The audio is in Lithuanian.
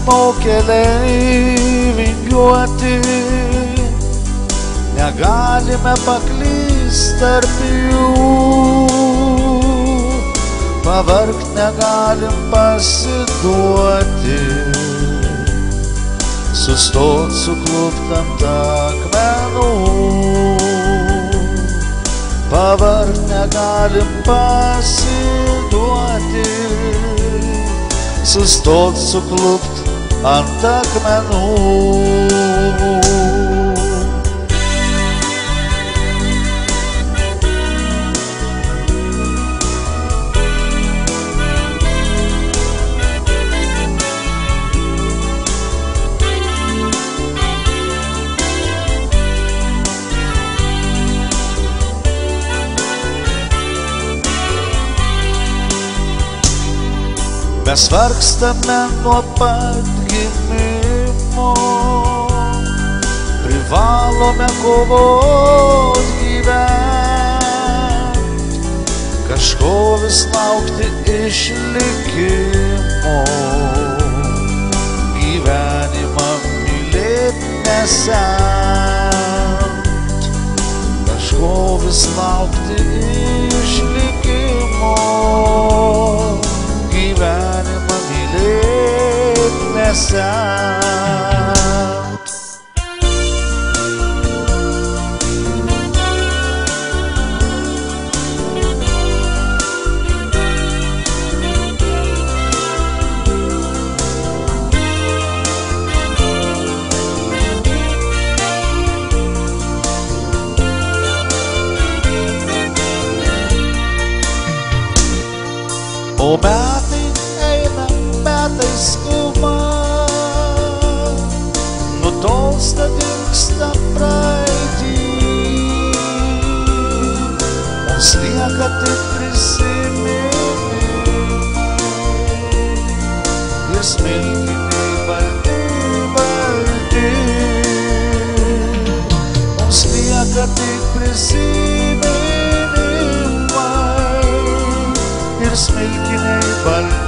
gyvenimo keliai vingiuoti, negalime paklysti tarp jų, pavargt negalim pasiduoti, sustot suklupt ant akmenų, pavargt negalim pasiduoti, sustot suklupt ant akmenų. Mes vargstame nuo pat gimimo, privalome kovot gyvent, kažko vis laukti išlikimo, gyvenimą mylėt nesent, kažko vis laukti išlikimo, gyvenimą mylėt nesent. O metai eina, metai skuba, nutolsta, dingsta praeitį, mums lieka tik prisiminimai ir smilkiniai balti, balti, mums lieka tik prisiminimai ir smilkiniai balti.